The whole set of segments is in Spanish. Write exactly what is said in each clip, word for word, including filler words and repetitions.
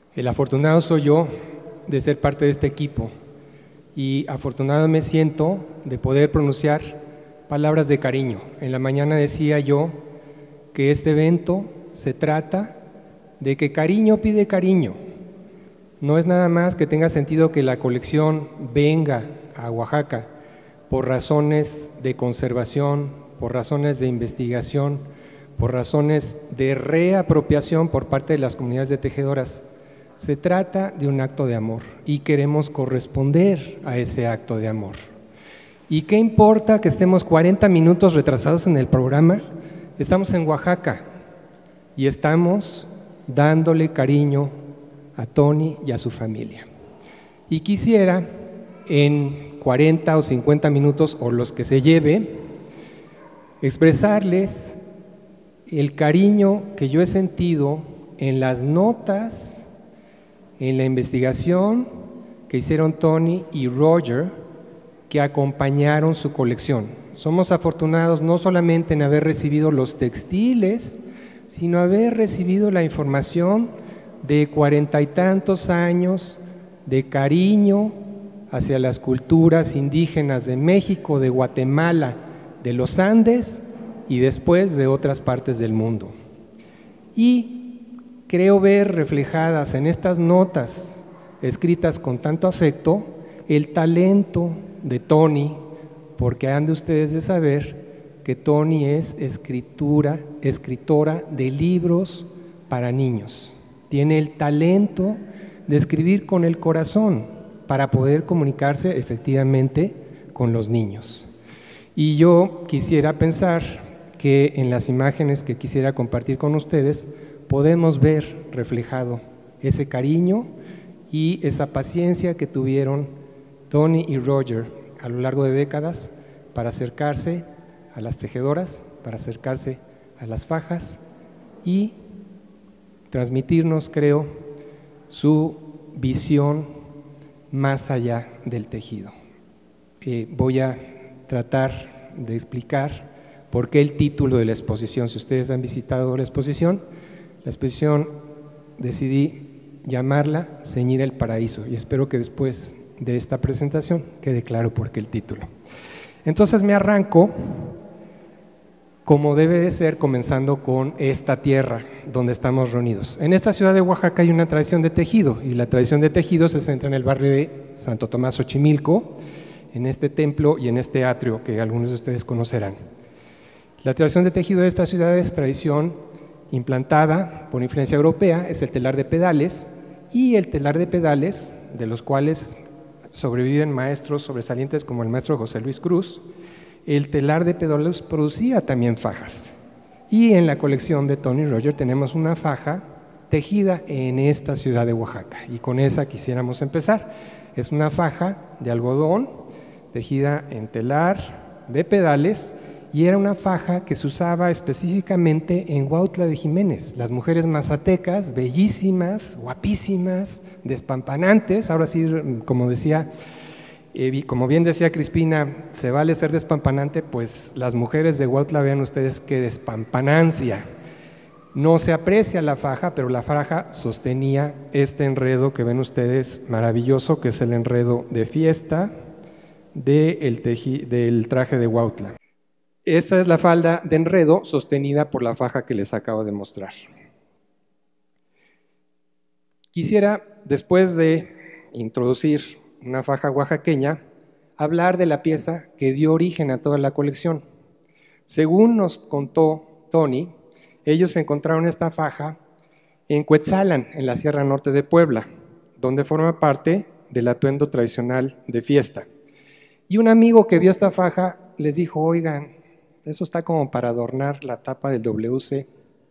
El afortunado soy yo de ser parte de este equipo y afortunado me siento de poder pronunciar palabras de cariño. En la mañana decía yo que este evento se trata de que cariño pide cariño. No es nada más que tenga sentido que la colección venga a Oaxaca por razones de conservación, por razones de investigación, por razones de reapropiación por parte de las comunidades de tejedoras. Se trata de un acto de amor y queremos corresponder a ese acto de amor. ¿Y qué importa que estemos cuarenta minutos retrasados en el programa? Estamos en Oaxaca y estamos dándole cariño a Tony y a su familia. Y quisiera en cuarenta o cincuenta minutos, o los que se lleve, expresarles el cariño que yo he sentido en las notas, en la investigación que hicieron Tony y Roger, que acompañaron su colección. Somos afortunados no solamente en haber recibido los textiles, sino haber recibido la información de cuarenta y tantos años de cariño hacia las culturas indígenas de México, de Guatemala, de los Andes y después de otras partes del mundo. Y creo ver reflejadas en estas notas escritas con tanto afecto el talento de Tony, porque han de ustedes de saber que Tony es escritura, escritora de libros para niños. Tiene el talento de escribir con el corazón para poder comunicarse efectivamente con los niños. Y yo quisiera pensar que en las imágenes que quisiera compartir con ustedes podemos ver reflejado ese cariño y esa paciencia que tuvieron Tony y Roger a lo largo de décadas para acercarse a las tejedoras, para acercarse a las fajas y transmitirnos, creo, su visión más allá del tejido. Eh, voy a tratar de explicar por qué el título de la exposición. Si ustedes han visitado la exposición, la exposición decidí llamarla Ceñir el Paraíso y espero que después de esta presentación quede claro por qué el título. Entonces me arranco como debe de ser, comenzando con esta tierra donde estamos reunidos. En esta ciudad de Oaxaca hay una tradición de tejido y la tradición de tejido se centra en el barrio de Santo Tomás Xochimilco, en este templo y en este atrio que algunos de ustedes conocerán. La tradición de tejido de esta ciudad es tradición implantada por influencia europea, es el telar de pedales y el telar de pedales, de los cuales sobreviven maestros sobresalientes como el maestro José Luis Cruz. El telar de pedales producía también fajas y en la colección de Tony y Roger tenemos una faja tejida en esta ciudad de Oaxaca y con esa quisiéramos empezar. Es una faja de algodón tejida en telar de pedales y era una faja que se usaba específicamente en Huautla de Jiménez. Las mujeres mazatecas, bellísimas, guapísimas, despampanantes, ahora sí, como decía, eh, como bien decía Crispina, se vale ser despampanante, pues las mujeres de Huautla, vean ustedes qué despampanancia. No se aprecia la faja, pero la faja sostenía este enredo que ven ustedes maravilloso, que es el enredo de fiesta de el teji, del traje de Huautla. Esta es la falda de enredo sostenida por la faja que les acabo de mostrar. Quisiera, después de introducir una faja oaxaqueña, hablar de la pieza que dio origen a toda la colección. Según nos contó Tony, ellos encontraron esta faja en Cuetzalan, en la Sierra Norte de Puebla, donde forma parte del atuendo tradicional de fiesta. Y un amigo que vio esta faja les dijo, oigan, eso está como para adornar la tapa del W C.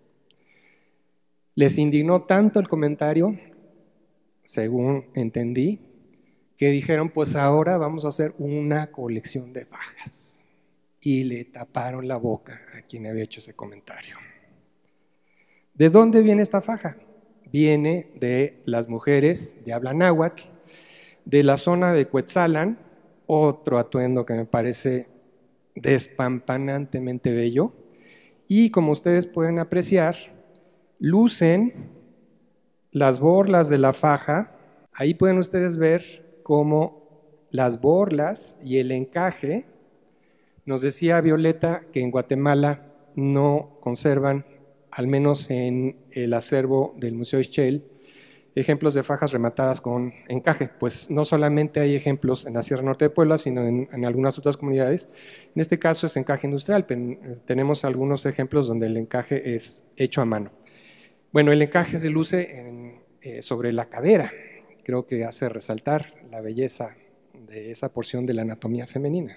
Les indignó tanto el comentario, según entendí, que dijeron, pues ahora vamos a hacer una colección de fajas. Y le taparon la boca a quien había hecho ese comentario. ¿De dónde viene esta faja? Viene de las mujeres de habla náhuatl, de la zona de Cuetzalan, otro atuendo que me parece despampanantemente bello, y como ustedes pueden apreciar, lucen las borlas de la faja, ahí pueden ustedes ver cómo las borlas y el encaje, nos decía Violeta que en Guatemala no conservan, al menos en el acervo del Museo Ixchel, ejemplos de fajas rematadas con encaje. Pues no solamente hay ejemplos en la Sierra Norte de Puebla, sino en, en algunas otras comunidades. En este caso es encaje industrial, pero tenemos algunos ejemplos donde el encaje es hecho a mano. Bueno, el encaje se luce en, eh, sobre la cadera. Creo que hace resaltar la belleza de esa porción de la anatomía femenina.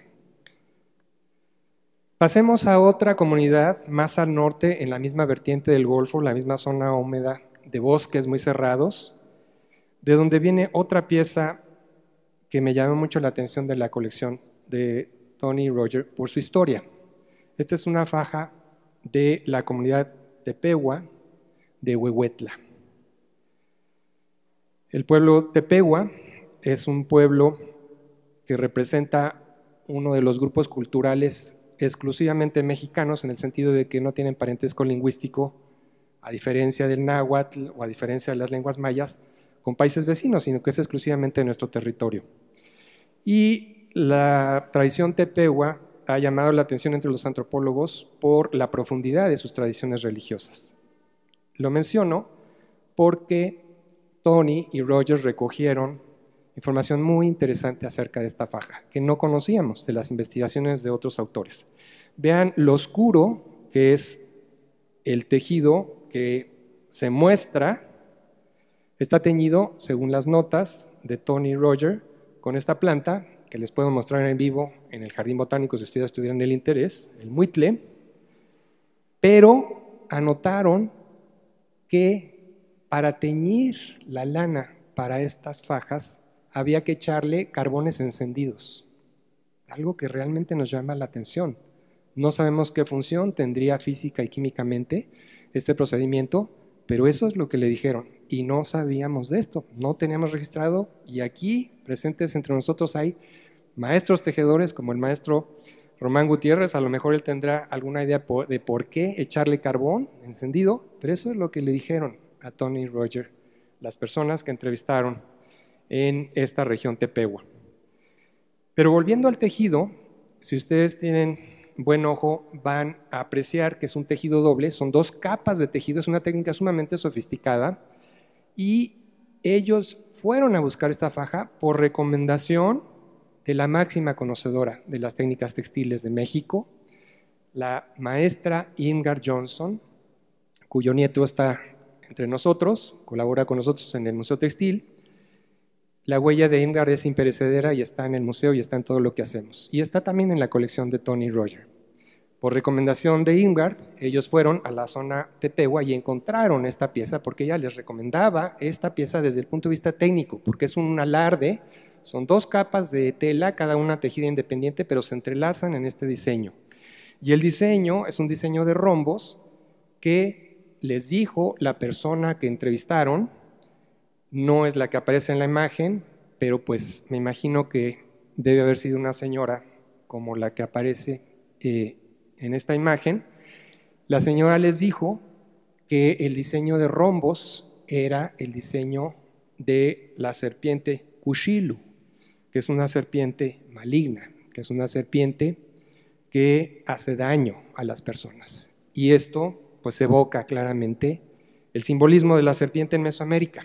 Pasemos a otra comunidad más al norte, en la misma vertiente del Golfo, la misma zona húmeda de bosques muy cerrados, de donde viene otra pieza que me llamó mucho la atención de la colección de Tony y Roger por su historia. Esta es una faja de la comunidad Tepehua de Huehuetla. El pueblo Tepehua es un pueblo que representa uno de los grupos culturales exclusivamente mexicanos, en el sentido de que no tienen parentesco lingüístico, a diferencia del náhuatl o a diferencia de las lenguas mayas, con países vecinos, sino que es exclusivamente de nuestro territorio. Y la tradición Tepehua ha llamado la atención entre los antropólogos por la profundidad de sus tradiciones religiosas. Lo menciono porque Tony y Roger recogieron información muy interesante acerca de esta faja, que no conocíamos de las investigaciones de otros autores. Vean lo oscuro que es el tejido que se muestra, está teñido, según las notas de Tony y Roger, con esta planta, que les puedo mostrar en vivo en el Jardín Botánico si ustedes tuvieran el interés, el muitle, pero anotaron que para teñir la lana para estas fajas había que echarle carbones encendidos, algo que realmente nos llama la atención. No sabemos qué función tendría física y químicamente este procedimiento, pero eso es lo que le dijeron y no sabíamos de esto, no teníamos registrado, y aquí presentes entre nosotros hay maestros tejedores como el maestro Román Gutiérrez. A lo mejor él tendrá alguna idea de por qué echarle carbón encendido, pero eso es lo que le dijeron a Tony y Roger, las personas que entrevistaron en esta región Tepehua. Pero volviendo al tejido, si ustedes tienen buen ojo, van a apreciar que es un tejido doble, son dos capas de tejido, es una técnica sumamente sofisticada, y ellos fueron a buscar esta faja por recomendación de la máxima conocedora de las técnicas textiles de México, la maestra Irmgard Johnson, cuyo nieto está entre nosotros, colabora con nosotros en el Museo Textil. La huella de Irmgard es imperecedera y está en el museo y está en todo lo que hacemos. Y está también en la colección de Tony y Roger. Por recomendación de Irmgard, ellos fueron a la zona Tepehua y encontraron esta pieza porque ella les recomendaba esta pieza desde el punto de vista técnico, porque es un alarde, son dos capas de tela, cada una tejida independiente, pero se entrelazan en este diseño. Y el diseño es un diseño de rombos que les dijo la persona que entrevistaron. No es la que aparece en la imagen, pero pues me imagino que debe haber sido una señora como la que aparece eh, en esta imagen. La señora les dijo que el diseño de rombos era el diseño de la serpiente Kushilu, que es una serpiente maligna, que es una serpiente que hace daño a las personas. Y esto pues evoca claramente el simbolismo de la serpiente en Mesoamérica.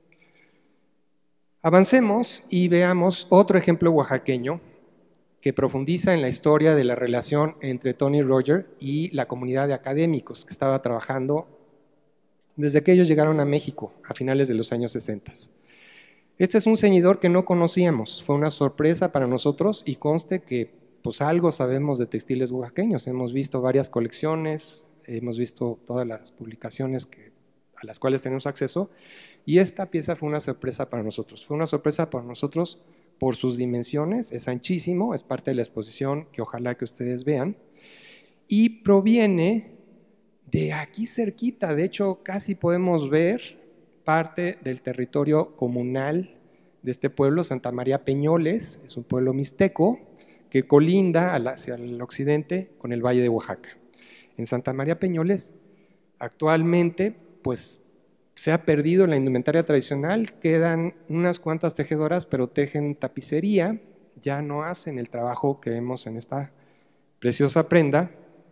Avancemos y veamos otro ejemplo oaxaqueño que profundiza en la historia de la relación entre Tony y Roger y la comunidad de académicos que estaba trabajando desde que ellos llegaron a México a finales de los años sesenta. Este es un ceñidor que no conocíamos, fue una sorpresa para nosotros, y conste que pues algo sabemos de textiles oaxaqueños, hemos visto varias colecciones, hemos visto todas las publicaciones que, a las cuales tenemos acceso. Y esta pieza fue una sorpresa para nosotros, fue una sorpresa para nosotros por sus dimensiones, es anchísimo, es parte de la exposición que ojalá que ustedes vean, y proviene de aquí cerquita, de hecho casi podemos ver parte del territorio comunal de este pueblo, Santa María Peñoles, es un pueblo mixteco que colinda hacia el occidente con el Valle de Oaxaca. En Santa María Peñoles actualmente pues se ha perdido la indumentaria tradicional, quedan unas cuantas tejedoras, pero tejen tapicería, ya no hacen el trabajo que vemos en esta preciosa prenda,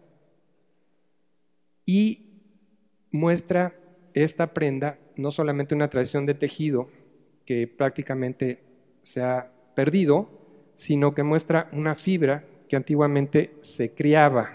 y muestra esta prenda no solamente una tradición de tejido que prácticamente se ha perdido, sino que muestra una fibra que antiguamente se criaba.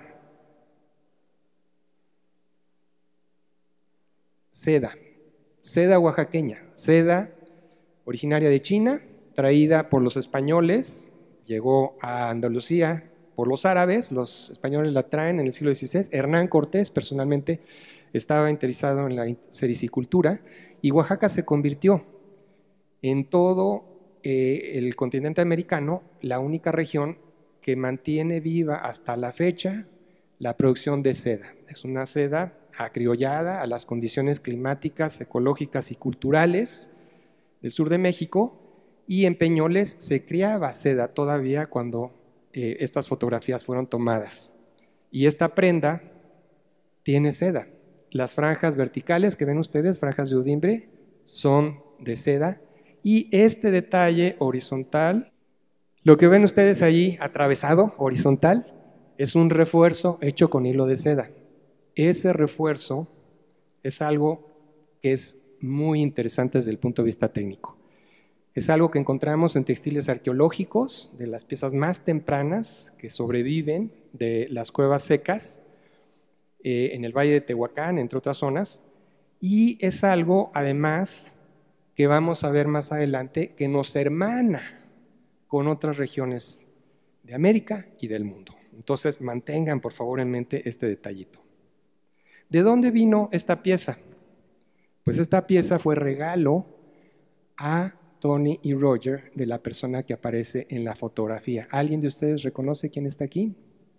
Seda, seda oaxaqueña, seda originaria de China, traída por los españoles, llegó a Andalucía por los árabes, los españoles la traen en el siglo dieciséis, Hernán Cortés personalmente estaba interesado en la sericicultura y Oaxaca se convirtió en todo eh, el continente americano la única región que mantiene viva hasta la fecha la producción de seda. Es una seda acriollada a las condiciones climáticas, ecológicas y culturales del sur de México, y en Peñoles se criaba seda todavía cuando eh, estas fotografías fueron tomadas. Y esta prenda tiene seda. Las franjas verticales que ven ustedes, franjas de udimbre, son de seda, y este detalle horizontal, lo que ven ustedes allí atravesado, horizontal, es un refuerzo hecho con hilo de seda. Ese refuerzo es algo que es muy interesante desde el punto de vista técnico. Es algo que encontramos en textiles arqueológicos, de las piezas más tempranas que sobreviven de las cuevas secas, eh, en el Valle de Tehuacán, entre otras zonas, y es algo, además, que vamos a ver más adelante, que nos hermana con otras regiones de América y del mundo. Entonces, mantengan, por favor, en mente este detallito. ¿De dónde vino esta pieza? Pues esta pieza fue regalo a Tony y Roger de la persona que aparece en la fotografía. ¿Alguien de ustedes reconoce quién está aquí?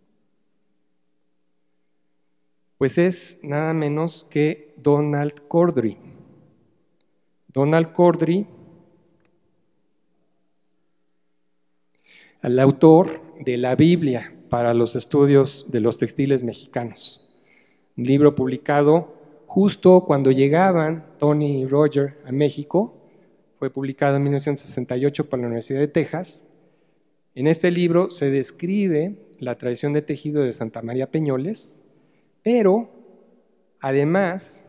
Pues es nada menos que Donald Cordry. Donald Cordry, el autor de la Biblia para los estudios de los textiles mexicanos. Un libro publicado justo cuando llegaban Tony y Roger a México, fue publicado en mil novecientos sesenta y ocho por la Universidad de Texas. En este libro se describe la tradición de tejido de Santa María Peñoles, pero además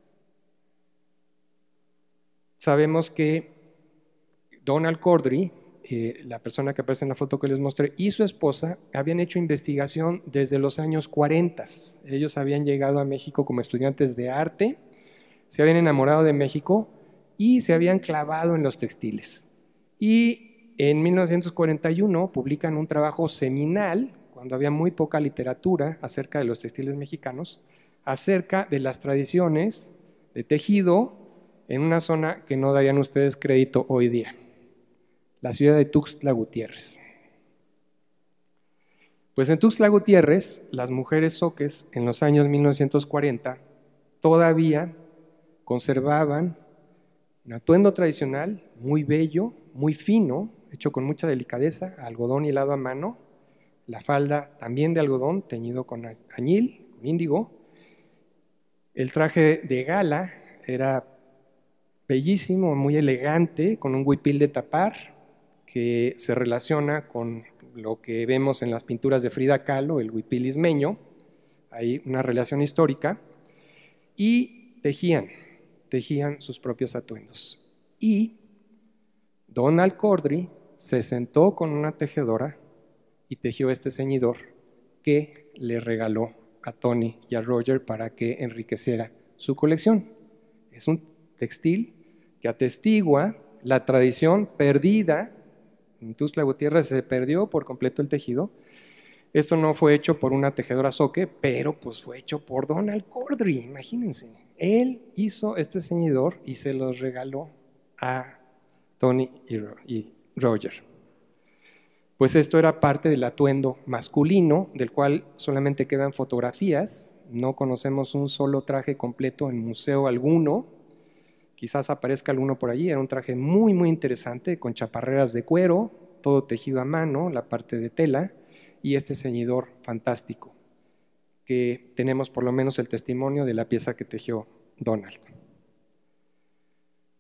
sabemos que Donald Cordry, eh, la persona que aparece en la foto que les mostré, y su esposa habían hecho investigación desde los años cuarenta. Ellos habían llegado a México como estudiantes de arte, se habían enamorado de México y se habían clavado en los textiles. Y en mil novecientos cuarenta y uno publican un trabajo seminal, cuando había muy poca literatura acerca de los textiles mexicanos, acerca de las tradiciones de tejido en una zona que no darían ustedes crédito hoy día, la ciudad de Tuxtla Gutiérrez. Pues en Tuxtla Gutiérrez, las mujeres zoques en los años mil novecientos cuarenta todavía conservaban un atuendo tradicional muy bello, muy fino, hecho con mucha delicadeza, algodón hilado a mano, la falda también de algodón teñido con añil, con índigo. El traje de gala era bellísimo, muy elegante, con un huipil de tapar que se relaciona con lo que vemos en las pinturas de Frida Kahlo, el huipil ismeño. Hay una relación histórica, y tejían, tejían sus propios atuendos. Y Donald Cordry se sentó con una tejedora y tejió este ceñidor que le regaló a Tony y a Roger para que enriqueciera su colección. Es un textil que atestigua la tradición perdida. En Tuxtla Gutiérrez se perdió por completo el tejido. Esto no fue hecho por una tejedora zoque, pero pues fue hecho por Donald Cordry, imagínense. Él hizo este ceñidor y se los regaló a Tony y Roger. Pues esto era parte del atuendo masculino, del cual solamente quedan fotografías. No conocemos un solo traje completo en museo alguno. Quizás aparezca alguno por allí. Era un traje muy, muy interesante, con chaparreras de cuero, todo tejido a mano, la parte de tela, y este ceñidor fantástico, que tenemos por lo menos el testimonio de la pieza que tejió Donald.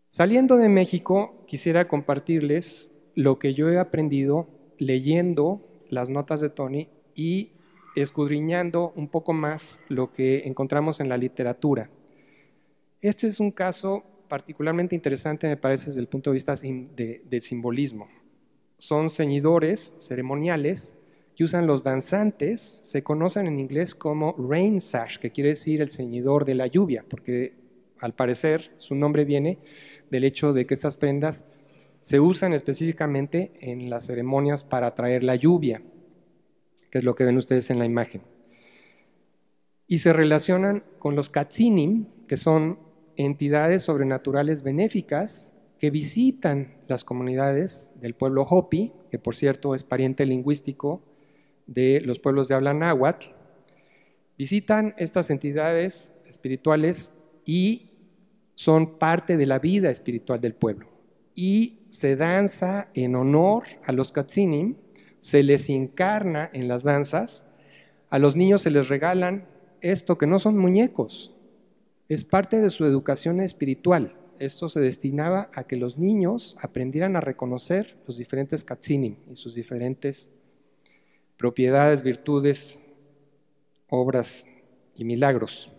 Saliendo de México, quisiera compartirles lo que yo he aprendido leyendo las notas de Tony y escudriñando un poco más lo que encontramos en la literatura. Este es un caso particularmente interesante, me parece, desde el punto de vista de, del simbolismo. Son ceñidores ceremoniales que usan los danzantes, se conocen en inglés como rain sash, que quiere decir el ceñidor de la lluvia, porque al parecer su nombre viene del hecho de que estas prendas se usan específicamente en las ceremonias para atraer la lluvia, que es lo que ven ustedes en la imagen. Y se relacionan con los Katzinim, que son entidades sobrenaturales benéficas que visitan las comunidades del pueblo Hopi, que por cierto es pariente lingüístico de los pueblos de habla náhuatl. Visitan estas entidades espirituales y son parte de la vida espiritual del pueblo. Y se danza en honor a los Katzinim, se les encarna en las danzas, a los niños se les regalan esto que no son muñecos, es parte de su educación espiritual. Esto se destinaba a que los niños aprendieran a reconocer los diferentes Katzinim y sus diferentes propiedades, virtudes, obras y milagros.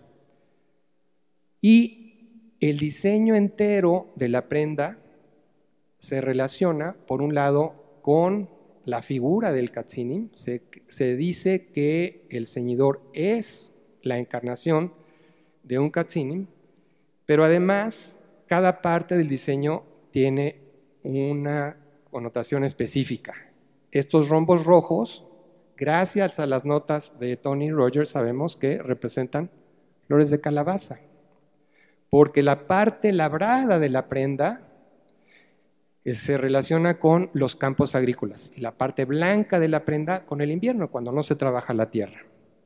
Y el diseño entero de la prenda se relaciona, por un lado, con la figura del Katzinim. Se, se dice que el ceñidor es la encarnación de un Katzinim, pero además cada parte del diseño tiene una connotación específica. Estos rombos rojos, gracias a las notas de Tony Rogers, sabemos que representan flores de calabaza, porque la parte labrada de la prenda se relaciona con los campos agrícolas y la parte blanca de la prenda con el invierno, cuando no se trabaja la tierra.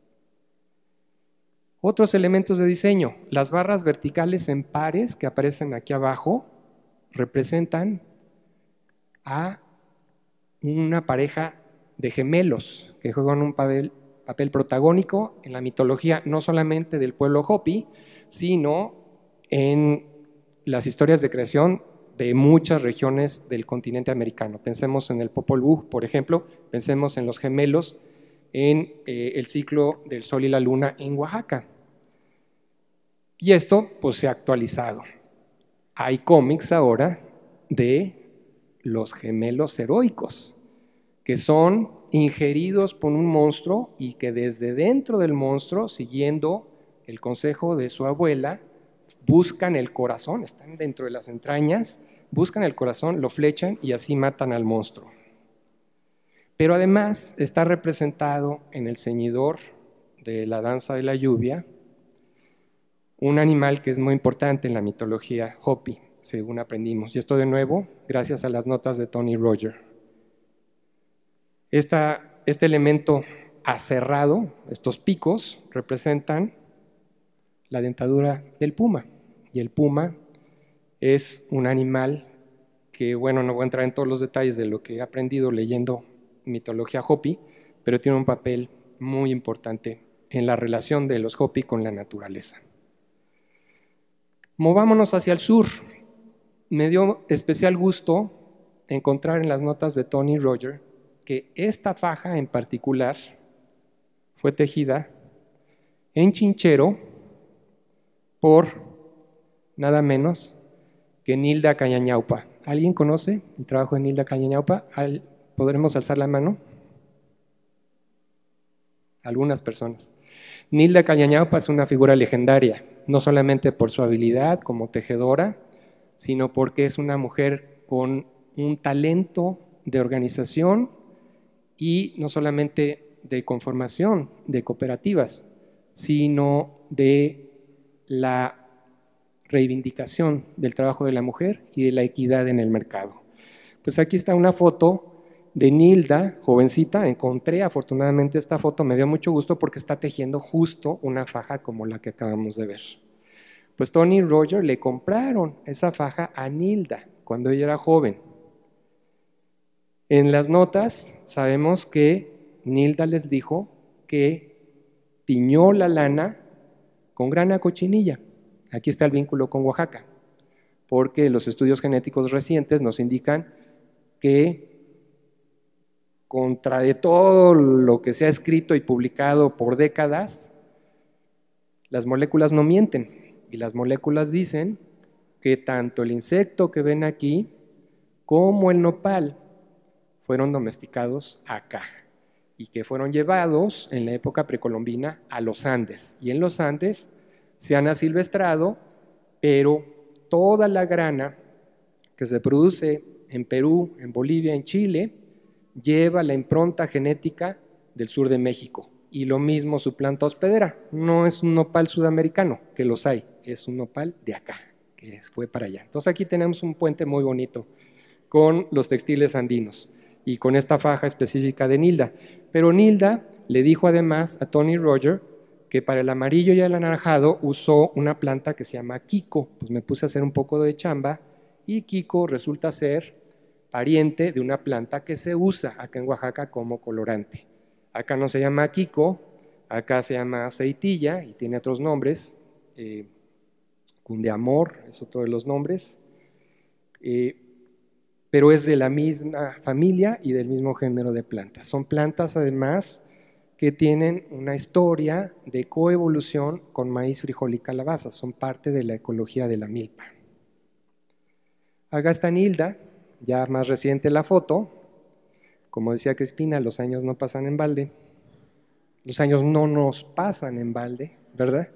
Otros elementos de diseño, las barras verticales en pares que aparecen aquí abajo representan a una pareja de gemelos que juegan un papel, papel protagónico en la mitología no solamente del pueblo Hopi, sino en las historias de creación de muchas regiones del continente americano. Pensemos en el Popol Vuh, por ejemplo, pensemos en los gemelos en eh, el ciclo del Sol y la Luna en Oaxaca. Y esto pues se ha actualizado. Hay cómics ahora de los gemelos heroicos, que son ingeridos por un monstruo y que desde dentro del monstruo, siguiendo el consejo de su abuela, buscan el corazón, están dentro de las entrañas, buscan el corazón, lo flechan y así matan al monstruo. Pero además está representado en el ceñidor de la danza de la lluvia un animal que es muy importante en la mitología Hopi, según aprendimos. Y esto de nuevo, gracias a las notas de Tony Rogers. Esta, este elemento aserrado, estos picos, representan la dentadura del puma. Y el puma es un animal que, bueno, no voy a entrar en todos los detalles de lo que he aprendido leyendo mitología Hopi, pero tiene un papel muy importante en la relación de los Hopi con la naturaleza. Movámonos hacia el sur. Me dio especial gusto encontrar en las notas de Tony Rogers que esta faja en particular fue tejida en Chinchero por nada menos que Nilda Cañañaupa. ¿Alguien conoce el trabajo de Nilda Cañañaupa? ¿Podremos alzar la mano? Algunas personas. Nilda Cañañaupa es una figura legendaria, no solamente por su habilidad como tejedora, sino porque es una mujer con un talento de organización y no solamente de conformación de cooperativas, sino de la reivindicación del trabajo de la mujer y de la equidad en el mercado. Pues aquí está una foto de Nilda, jovencita. Encontré afortunadamente esta foto, me dio mucho gusto porque está tejiendo justo una faja como la que acabamos de ver. Pues Tony Rogers le compraron esa faja a Nilda cuando ella era joven. En las notas sabemos que Nilda les dijo que tiñó la lana con grana cochinilla. Aquí está el vínculo con Oaxaca. porque los estudios genéticos recientes nos indican que contra de todo lo que se ha escrito y publicado por décadas, las moléculas no mienten, y las moléculas dicen que tanto el insecto que ven aquí como el nopal fueron domesticados acá y que fueron llevados en la época precolombina a los Andes, y en los Andes se han asilvestrado, pero toda la grana que se produce en Perú, en Bolivia, en Chile, lleva la impronta genética del sur de México, y lo mismo su planta hospedera. No es un nopal sudamericano, que los hay, es un nopal de acá, que fue para allá. Entonces aquí tenemos un puente muy bonito con los textiles andinos y con esta faja específica de Nilda. Pero Nilda le dijo además a Tony Roger que para el amarillo y el anaranjado usó una planta que se llama Kiko. Pues me puse a hacer un poco de chamba, y Kiko resulta ser pariente de una planta que se usa acá en Oaxaca como colorante. Acá no se llama Kiko, acá se llama aceitilla y tiene otros nombres. Eh, Cundeamor es otro de los nombres. Eh, pero es de la misma familia y del mismo género de plantas. Son plantas además que tienen una historia de coevolución con maíz, frijol y calabaza, son parte de la ecología de la milpa. Acá está Nilda, ya más reciente la foto. Como decía Crispina, los años no pasan en balde, los años no nos pasan en balde, ¿verdad?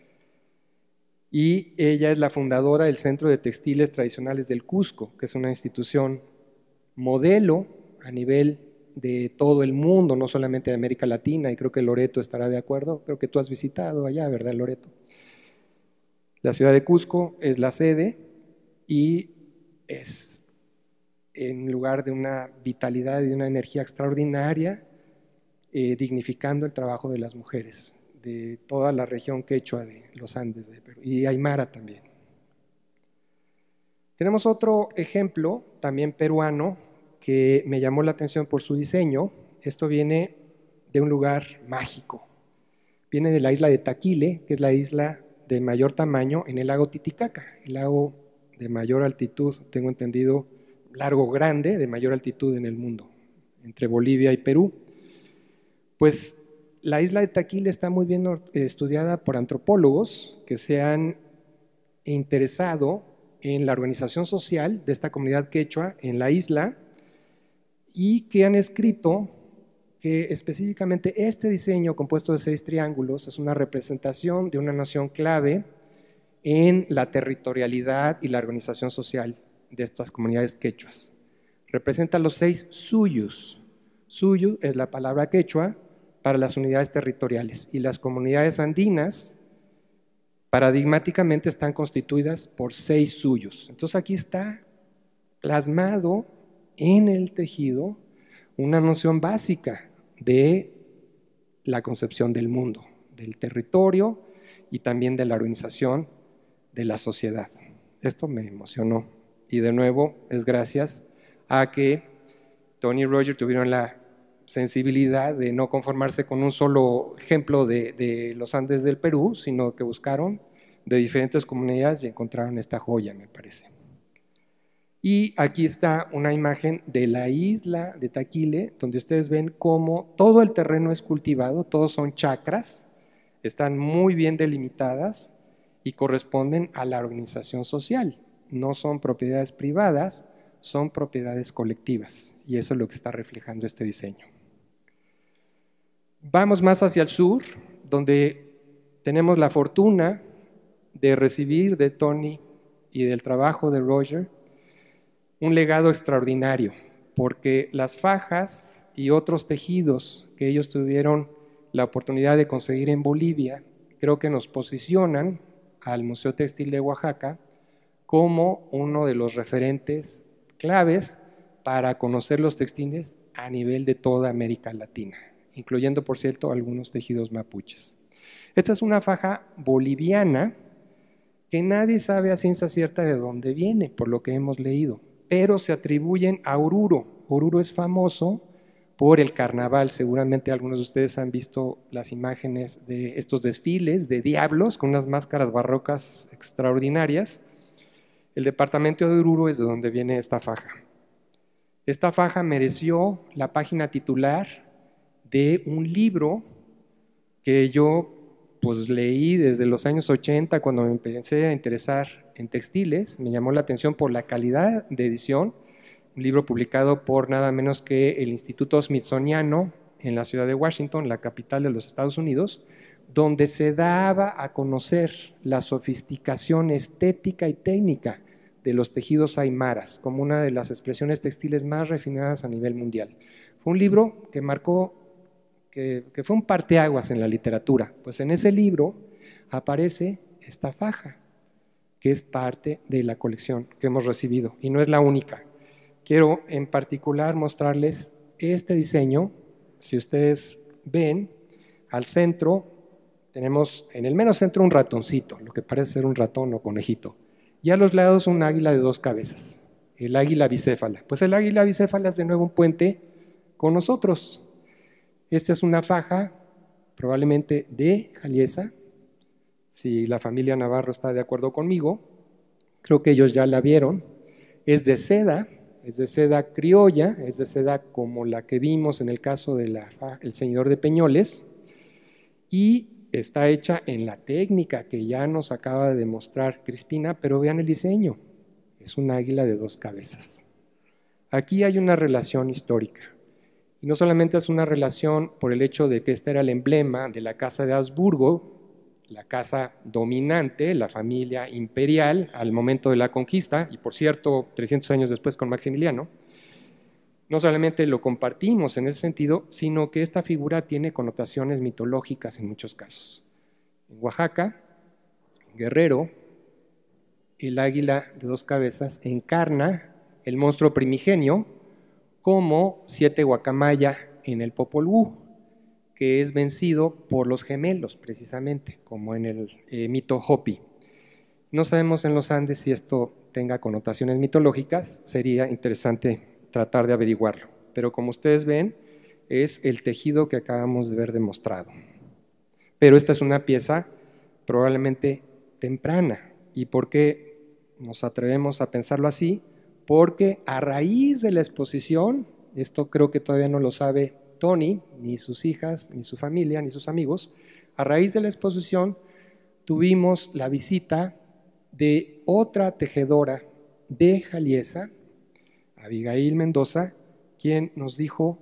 Y ella es la fundadora del Centro de Textiles Tradicionales del Cusco, que es una institución modelo a nivel de todo el mundo, no solamente de América Latina, y creo que Loreto estará de acuerdo. Creo que tú has visitado allá, ¿verdad, Loreto? La ciudad de Cusco es la sede y es, en lugar de una vitalidad y de una energía extraordinaria, eh, dignificando el trabajo de las mujeres de toda la región quechua de los Andes de Perú, y aymara también. Tenemos otro ejemplo, también peruano, que me llamó la atención por su diseño. Esto viene de un lugar mágico. Viene de la isla de Taquile, que es la isla de mayor tamaño en el lago Titicaca, el lago de mayor altitud, tengo entendido, largo grande, de mayor altitud en el mundo, entre Bolivia y Perú. Pues la isla de Taquile está muy bien estudiada por antropólogos que se han interesado en la organización social de esta comunidad quechua en la isla, y que han escrito que específicamente este diseño compuesto de seis triángulos es una representación de una noción clave en la territorialidad y la organización social de estas comunidades quechuas. Representa los seis suyus. Suyu es la palabra quechua para las unidades territoriales, y las comunidades andinas paradigmáticamente están constituidas por seis suyus. Entonces aquí está plasmado en el tejido una noción básica de la concepción del mundo, del territorio y también de la organización de la sociedad. Esto me emocionó, y de nuevo es gracias a que Tony y Roger tuvieron la sensibilidad de no conformarse con un solo ejemplo de, de los Andes del Perú, sino que buscaron de diferentes comunidades y encontraron esta joya, me parece. Y aquí está una imagen de la isla de Taquile, donde ustedes ven cómo todo el terreno es cultivado, todos son chacras, están muy bien delimitadas y corresponden a la organización social. No son propiedades privadas, son propiedades colectivas, y eso es lo que está reflejando este diseño. Vamos más hacia el sur, donde tenemos la fortuna de recibir de Tony y del trabajo de Roger un legado extraordinario, porque las fajas y otros tejidos que ellos tuvieron la oportunidad de conseguir en Bolivia, creo que nos posicionan al Museo Textil de Oaxaca como uno de los referentes claves para conocer los textiles a nivel de toda América Latina, incluyendo, por cierto, algunos tejidos mapuches. Esta es una faja boliviana que nadie sabe a ciencia cierta de dónde viene, por lo que hemos leído, pero se atribuyen a Oruro. Oruro es famoso por el carnaval. Seguramente algunos de ustedes han visto las imágenes de estos desfiles de diablos con unas máscaras barrocas extraordinarias. El departamento de Oruro es de donde viene esta faja. Esta faja mereció la página titular de un libro que yo pues, leí desde los años ochenta cuando me empecé a interesar en textiles. Me llamó la atención por la calidad de edición, un libro publicado por nada menos que el Instituto Smithsoniano en la ciudad de Washington, la capital de los Estados Unidos, donde se daba a conocer la sofisticación estética y técnica de los tejidos aymaras como una de las expresiones textiles más refinadas a nivel mundial. Fue un libro que marcó, que, que fue un parteaguas en la literatura, pues en ese libro aparece esta faja, que es parte de la colección que hemos recibido y no es la única. Quiero en particular mostrarles este diseño. Si ustedes ven, al centro tenemos en el mero centro un ratoncito, lo que parece ser un ratón o conejito, y a los lados un águila de dos cabezas, el águila bicéfala. Pues el águila bicéfala es de nuevo un puente con nosotros. Esta es una faja probablemente de Jaliesa, si la familia Navarro está de acuerdo conmigo, creo que ellos ya la vieron. Es de seda, es de seda criolla, es de seda como la que vimos en el caso del ceñidor de Peñoles, y está hecha en la técnica que ya nos acaba de demostrar Crispina, pero vean el diseño, es un águila de dos cabezas. Aquí hay una relación histórica, y no solamente es una relación por el hecho de que este era el emblema de la casa de Habsburgo, la casa dominante, la familia imperial al momento de la conquista, y por cierto, trescientos años después con Maximiliano. No solamente lo compartimos en ese sentido, sino que esta figura tiene connotaciones mitológicas en muchos casos. En Oaxaca, en Guerrero, el águila de dos cabezas encarna el monstruo primigenio como siete guacamaya en el Popol Vuh, que es vencido por los gemelos, precisamente, como en el eh, mito Hopi. No sabemos en los Andes si esto tenga connotaciones mitológicas, sería interesante tratar de averiguarlo, pero como ustedes ven, es el tejido que acabamos de ver demostrado. Pero esta es una pieza probablemente temprana. ¿Y por qué nos atrevemos a pensarlo así? Porque a raíz de la exposición, esto creo que todavía no lo sabe Tony, ni sus hijas, ni su familia, ni sus amigos, a raíz de la exposición tuvimos la visita de otra tejedora de Jaliesa, Abigail Mendoza, quien nos dijo,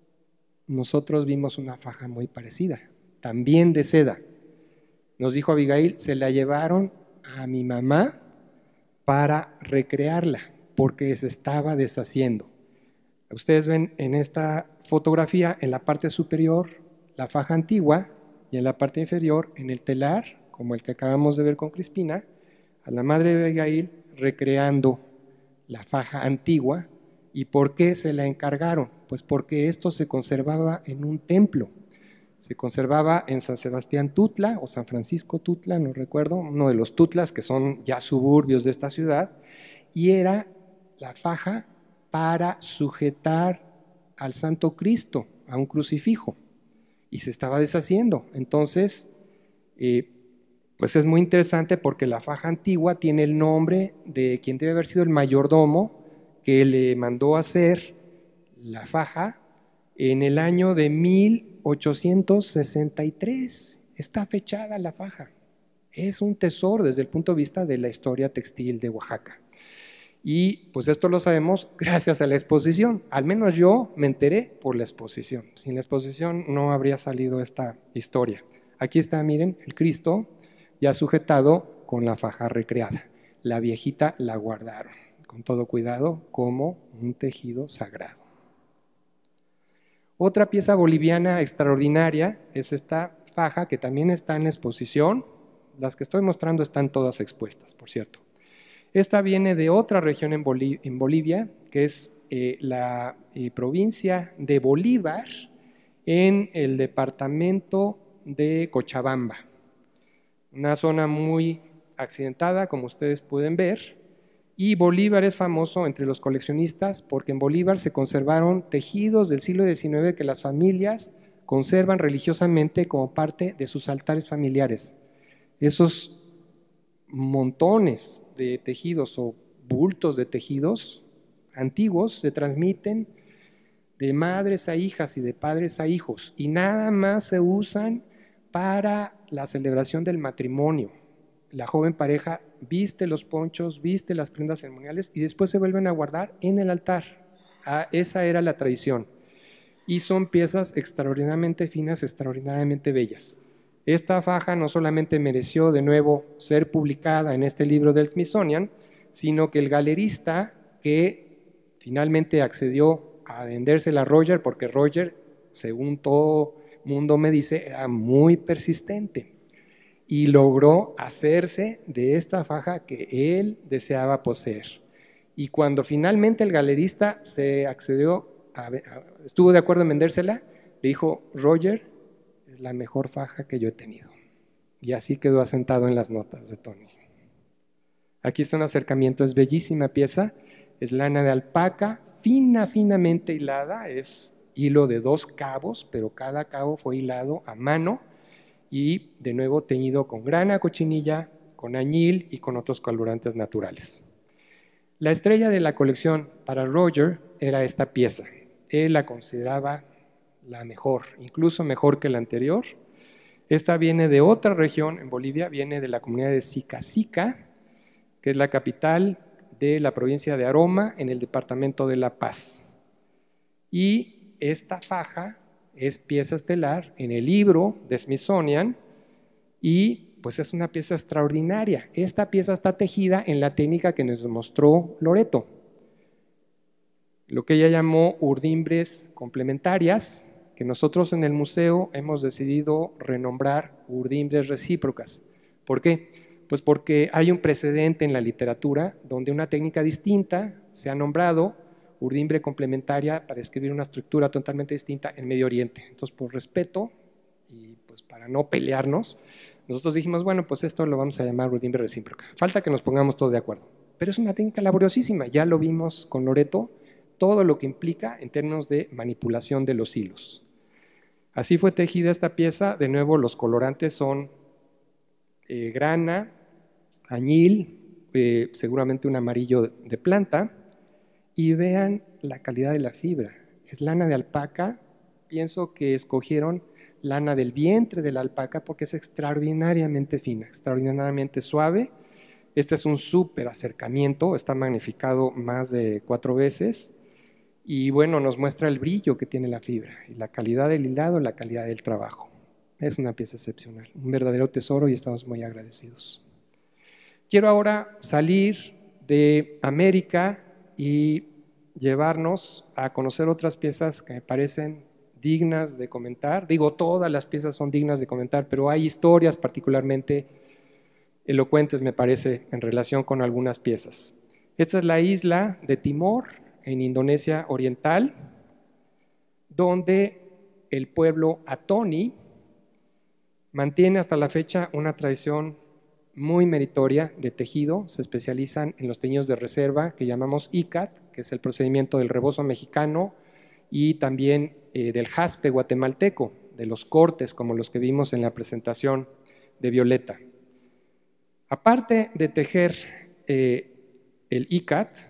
nosotros vimos una faja muy parecida, también de seda. Nos dijo Abigail, se la llevaron a mi mamá para recrearla, porque se estaba deshaciendo. Ustedes ven en esta fotografía, en la parte superior, la faja antigua, y en la parte inferior, en el telar, como el que acabamos de ver con Crispina, a la madre de Abigail recreando la faja antigua. ¿Y por qué se la encargaron? Pues porque esto se conservaba en un templo. Se conservaba en San Sebastián Tutla o San Francisco Tutla, no recuerdo, uno de los Tutlas que son ya suburbios de esta ciudad, y era la faja para sujetar al Santo Cristo a un crucifijo, y se estaba deshaciendo. Entonces, eh, pues es muy interesante porque la faja antigua tiene el nombre de quien debe haber sido el mayordomo que le mandó hacer la faja en el año de mil ochocientos sesenta y tres. Está fechada la faja. Es un tesoro desde el punto de vista de la historia textil de Oaxaca. Y pues esto lo sabemos gracias a la exposición. Al menos yo me enteré por la exposición. Sin la exposición no habría salido esta historia. Aquí está, miren, el Cristo ya sujetado con la faja recreada. La viejita la guardaron con todo cuidado como un tejido sagrado. Otra pieza boliviana extraordinaria es esta faja que también está en la exposición. Las que estoy mostrando están todas expuestas, por cierto. Esta viene de otra región en, Bolivia, en Bolivia que es eh, la eh, provincia de Bolívar, en el departamento de Cochabamba. Una zona muy accidentada, como ustedes pueden ver, y Bolívar es famoso entre los coleccionistas porque en Bolívar se conservaron tejidos del siglo diecinueve que las familias conservan religiosamente como parte de sus altares familiares. Esos montones de tejidos o bultos de tejidos antiguos se transmiten de madres a hijas y de padres a hijos, y nada más se usan para la celebración del matrimonio. La joven pareja viste los ponchos, viste las prendas ceremoniales y después se vuelven a guardar en el altar. Ah, esa era la tradición. Y son piezas extraordinariamente finas, extraordinariamente bellas. Esta faja no solamente mereció de nuevo ser publicada en este libro del Smithsonian, sino que el galerista que finalmente accedió a vendérsela a Roger, porque Roger, según todo mundo me dice, era muy persistente y logró hacerse de esta faja que él deseaba poseer. Y cuando finalmente el galerista se accedió, a, a, estuvo de acuerdo en vendérsela, le dijo: Roger, es la mejor faja que yo he tenido. Y así quedó asentado en las notas de Tony. Aquí está un acercamiento, es bellísima pieza, es lana de alpaca, fina, finamente hilada, es hilo de dos cabos, pero cada cabo fue hilado a mano y de nuevo teñido con grana, cochinilla, con añil y con otros colorantes naturales. La estrella de la colección para Roger era esta pieza. Él la consideraba la mejor, incluso mejor que la anterior. Esta viene de otra región en Bolivia, viene de la comunidad de Sica-Sica, que es la capital de la provincia de Aroma, en el departamento de La Paz. Y esta faja es pieza estelar en el libro de Smithsonian y pues es una pieza extraordinaria. Esta pieza está tejida en la técnica que nos mostró Loreto, lo que ella llamó urdimbres complementarias, que nosotros en el museo hemos decidido renombrar urdimbres recíprocas. ¿Por qué? Pues porque hay un precedente en la literatura donde una técnica distinta se ha nombrado urdimbre complementaria para escribir una estructura totalmente distinta en Medio Oriente. Entonces, por respeto y pues para no pelearnos, nosotros dijimos, bueno, pues esto lo vamos a llamar urdimbre recíproca. Falta que nos pongamos todos de acuerdo. Pero es una técnica laboriosísima, ya lo vimos con Loreto, todo lo que implica en términos de manipulación de los hilos. Así fue tejida esta pieza. De nuevo, los colorantes son eh, grana, añil, eh, seguramente un amarillo de planta, y vean la calidad de la fibra. Es lana de alpaca. Pienso que escogieron lana del vientre de la alpaca porque es extraordinariamente fina, extraordinariamente suave. Este es un súper acercamiento, está magnificado más de cuatro veces y bueno, nos muestra el brillo que tiene la fibra y la calidad del hilado, la calidad del trabajo. Es una pieza excepcional, un verdadero tesoro y estamos muy agradecidos. Quiero ahora salir de América y llevarnos a conocer otras piezas que me parecen dignas de comentar. Digo, todas las piezas son dignas de comentar, pero hay historias particularmente elocuentes, me parece, en relación con algunas piezas. Esta es la isla de Timor, en Indonesia Oriental, donde el pueblo Atoni mantiene hasta la fecha una tradición muy meritoria de tejido. Se especializan en los teñidos de reserva que llamamos I C A T, que es el procedimiento del rebozo mexicano, y también eh, del jaspe guatemalteco, de los cortes como los que vimos en la presentación de Violeta. Aparte de tejer eh, el I C A T,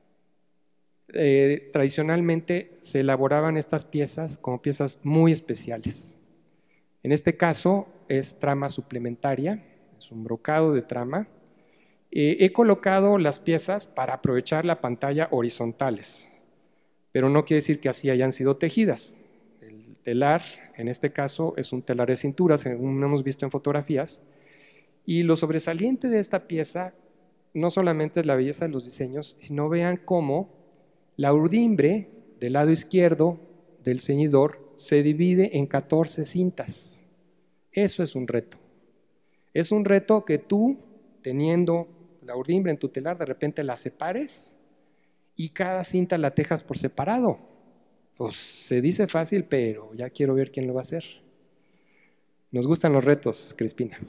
eh, tradicionalmente se elaboraban estas piezas como piezas muy especiales. En este caso es trama suplementaria, es un brocado de trama. Eh, he colocado las piezas para aprovechar la pantalla horizontales, pero no quiere decir que así hayan sido tejidas. El telar, en este caso, es un telar de cintura, según hemos visto en fotografías, y lo sobresaliente de esta pieza no solamente es la belleza de los diseños, sino vean cómo la urdimbre del lado izquierdo del ceñidor se divide en catorce cintas. Eso es un reto. Es un reto que tú, teniendo la urdimbre en tu telar, de repente la separes y cada cinta la tejas por separado. Pues se dice fácil, pero ya quiero ver quién lo va a hacer. Nos gustan los retos, Crispina.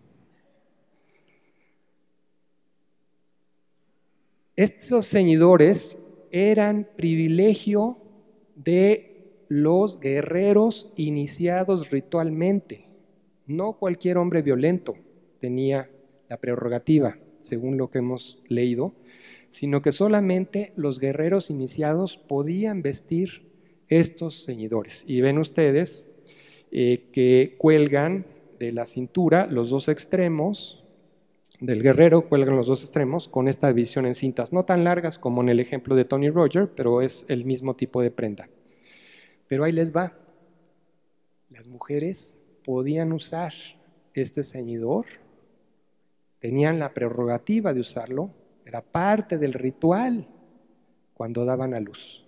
Estos ceñidores eran privilegio de los guerreros iniciados ritualmente. No cualquier hombre violento tenía la prerrogativa según lo que hemos leído, sino que solamente los guerreros iniciados podían vestir estos ceñidores. Y ven ustedes eh, que cuelgan de la cintura los dos extremos, del guerrero cuelgan los dos extremos con esta división en cintas, no tan largas como en el ejemplo de Tony Roger, pero es el mismo tipo de prenda. Pero ahí les va. Las mujeres podían usar este ceñidor, tenían la prerrogativa de usarlo, era parte del ritual cuando daban a luz.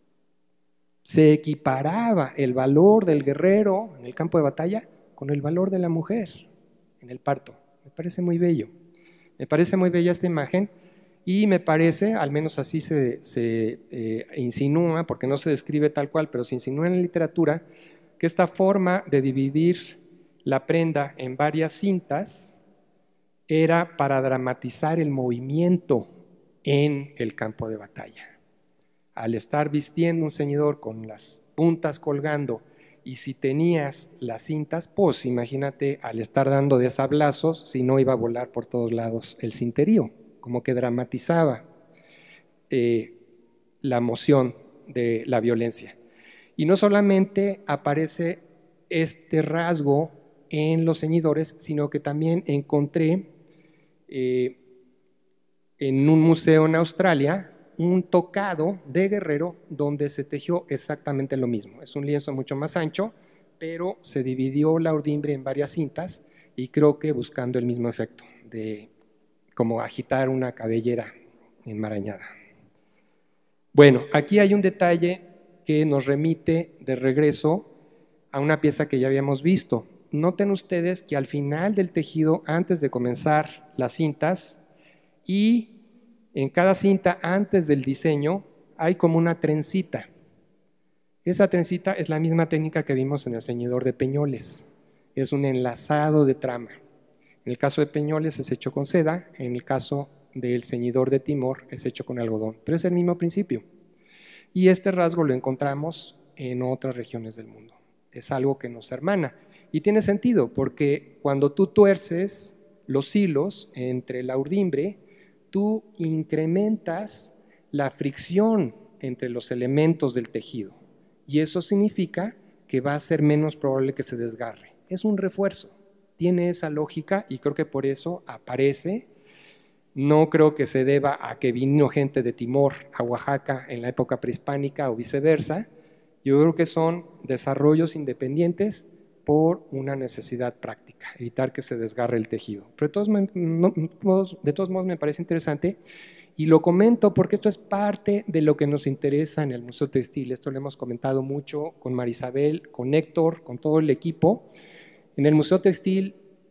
Se equiparaba el valor del guerrero en el campo de batalla con el valor de la mujer en el parto. Me parece muy bello, me parece muy bella esta imagen y me parece, al menos así se, se eh, insinúa, porque no se describe tal cual, pero se insinúa en la literatura, que esta forma de dividir la prenda en varias cintas era para dramatizar el movimiento en el campo de batalla. Al estar vistiendo un ceñidor con las puntas colgando, y si tenías las cintas, pues imagínate al estar dando de sablazos, si no iba a volar por todos lados el cinterío, como que dramatizaba eh, la emoción de la violencia. Y no solamente aparece este rasgo en los ceñidores, sino que también encontré eh, en un museo en Australia un tocado de guerrero donde se tejió exactamente lo mismo. Es un lienzo mucho más ancho, pero se dividió la urdimbre en varias cintas y creo que buscando el mismo efecto de como agitar una cabellera enmarañada. Bueno, aquí hay un detalle que nos remite de regreso a una pieza que ya habíamos visto. Noten ustedes que al final del tejido, antes de comenzar las cintas, y en cada cinta antes del diseño hay como una trencita. Esa trencita es la misma técnica que vimos en el ceñidor de Peñoles. Es un enlazado de trama. En el caso de Peñoles es hecho con seda, en el caso del ceñidor de Timor es hecho con algodón, pero es el mismo principio. Y este rasgo lo encontramos en otras regiones del mundo. Es algo que nos hermana. Y tiene sentido, porque cuando tú tuerces los hilos entre la urdimbre, tú incrementas la fricción entre los elementos del tejido y eso significa que va a ser menos probable que se desgarre. Es un refuerzo, tiene esa lógica y creo que por eso aparece. No creo que se deba a que vino gente de Timor a Oaxaca en la época prehispánica o viceversa. Yo creo que son desarrollos independientes por una necesidad práctica, evitar que se desgarre el tejido. Pero de todos, modos, de todos modos me parece interesante y lo comento porque esto es parte de lo que nos interesa en el Museo Textil. Esto lo hemos comentado mucho con Marisabel, con Héctor, con todo el equipo. En el Museo Textil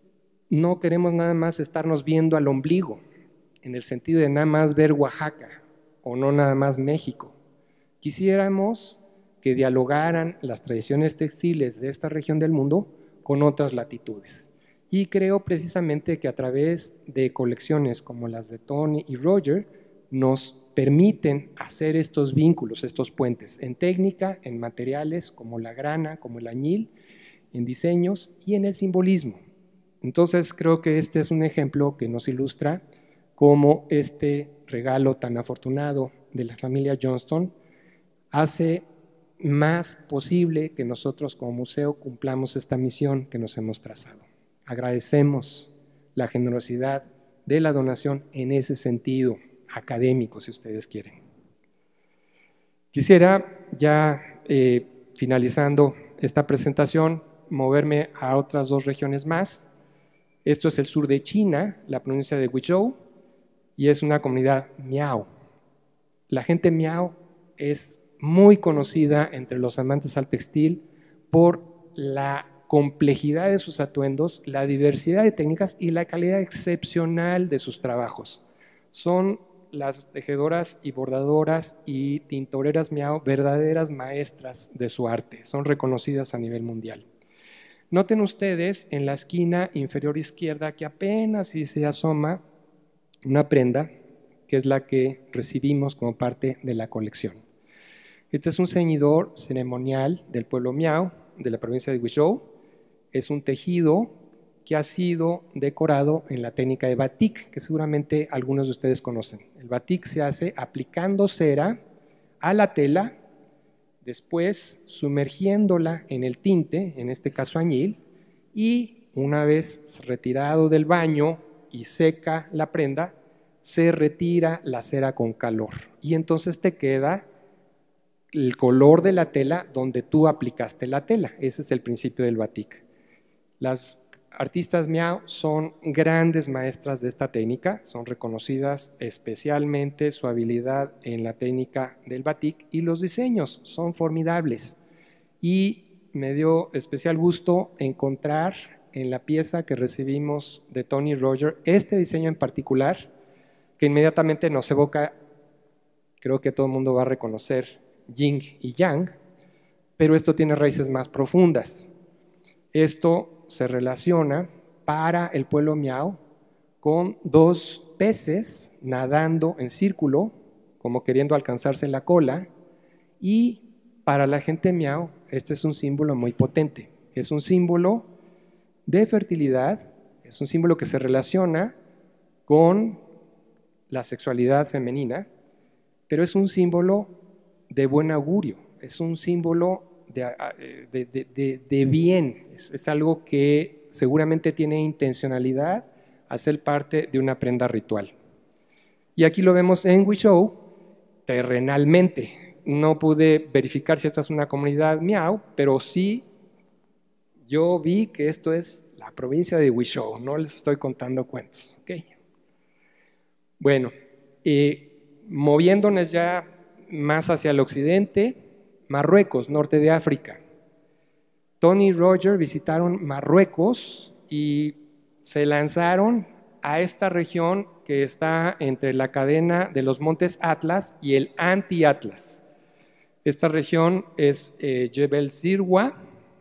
no queremos nada más estarnos viendo al ombligo, en el sentido de nada más ver Oaxaca o no nada más México. Quisiéramos que dialogaran las tradiciones textiles de esta región del mundo con otras latitudes. Y creo precisamente que a través de colecciones como las de Tony y Roger nos permiten hacer estos vínculos, estos puentes, en técnica, en materiales como la grana, como el añil, en diseños y en el simbolismo. Entonces creo que este es un ejemplo que nos ilustra cómo este regalo tan afortunado de la familia Johnston hace más posible que nosotros como museo cumplamos esta misión que nos hemos trazado. Agradecemos la generosidad de la donación en ese sentido académico, si ustedes quieren. Quisiera ya eh, finalizando esta presentación moverme a otras dos regiones más. Esto es el sur de China, la provincia de Guizhou, y es una comunidad miao. La gente miao es muy conocida entre los amantes al textil por la complejidad de sus atuendos, la diversidad de técnicas y la calidad excepcional de sus trabajos. Son las tejedoras y bordadoras y tintoreras miao verdaderas maestras de su arte, son reconocidas a nivel mundial. Noten ustedes en la esquina inferior izquierda que apenas si se asoma una prenda que es la que recibimos como parte de la colección. Este es un ceñidor ceremonial del pueblo miao de la provincia de Guizhou. Es un tejido que ha sido decorado en la técnica de batik, que seguramente algunos de ustedes conocen. El batik se hace aplicando cera a la tela, después sumergiéndola en el tinte, en este caso añil, y una vez retirado del baño y seca la prenda, se retira la cera con calor y entonces te queda el color de la tela donde tú aplicaste la tela. Ese es el principio del batik. Las artistas Miao son grandes maestras de esta técnica, son reconocidas especialmente su habilidad en la técnica del batik, y los diseños son formidables. Y me dio especial gusto encontrar en la pieza que recibimos de Tony Roger este diseño en particular, que inmediatamente nos evoca, creo que todo el mundo va a reconocer, Yin y Yang, pero esto tiene raíces más profundas. Esto se relaciona para el pueblo Miao con dos peces nadando en círculo, como queriendo alcanzarse la cola, y para la gente Miao este es un símbolo muy potente. Es un símbolo de fertilidad, es un símbolo que se relaciona con la sexualidad femenina, pero es un símbolo de buen augurio, es un símbolo de, de, de, de, de bien, es, es algo que seguramente tiene intencionalidad al ser parte de una prenda ritual. Y aquí lo vemos en Huizhou, terrenalmente. No pude verificar si esta es una comunidad Miao, pero sí yo vi que esto es la provincia de Huizhou, no les estoy contando cuentos. Okay. Bueno, eh, moviéndonos ya más hacia el occidente, Marruecos, norte de África. Tony y Roger visitaron Marruecos y se lanzaron a esta región que está entre la cadena de los montes Atlas y el Anti-Atlas. Esta región es eh, Jebel Sirwa,